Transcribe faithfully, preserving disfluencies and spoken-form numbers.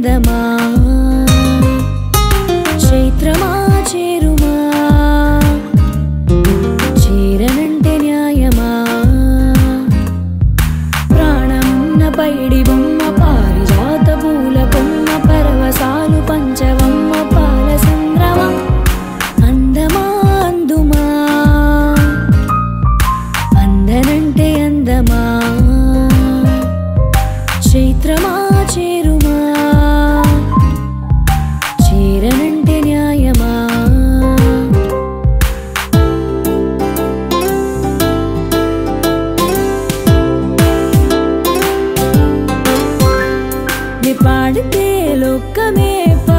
అందమా చైత్రమా చేరుమా చేరనంటే న్యాయమా ప్రాణమున్న పైడి బొమ్మ పారిజాత పూల కొమ్మ పరవశాలు పంచవమ్మ పాల సంద్రమ అందమా అందుమా అందనంటే అందమా చైత్రమా చేరుమా చేరనంటే న్యాయమా నీ పాడితే లోకమే